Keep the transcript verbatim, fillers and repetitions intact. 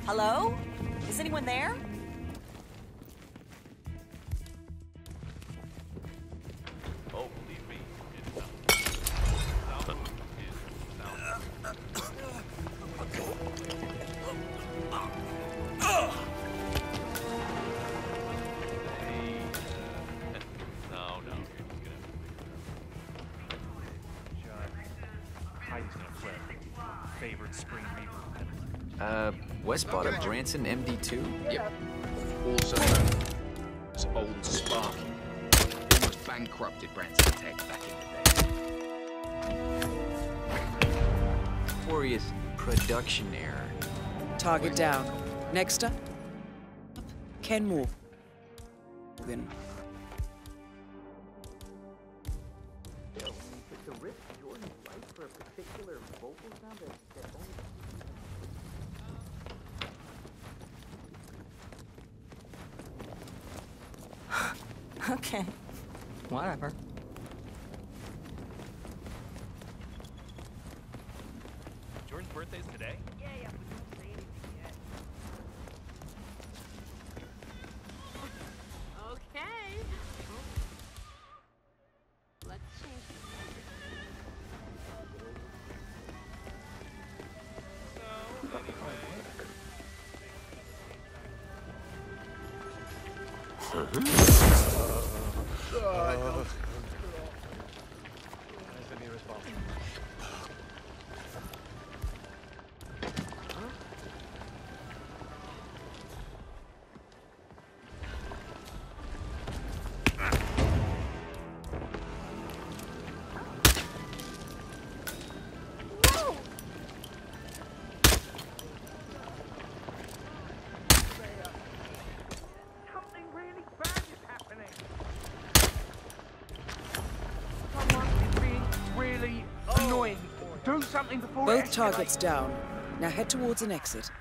Hello? Is anyone there? Oh, believe me, it's not. Sound is sound. Hey, uh, no, no, you're just gonna. John, Heidi's gonna flip. Favorite spring reaper. Uh, Westbot of Branson M D two? Yep. Also known as Old Sparky. Almost bankrupted Branson Tech back in the day. Notorious production error. Target down. Next up, Ken Morgan. Okay. Whatever. Jordan's birthday's today? Yeah, yeah, we don't say anything yet. Okay. Let's change the subject. So, anyway. Something really bad is happening. Someone is being really annoying. Do something before it Both targets down. Now head towards an exit.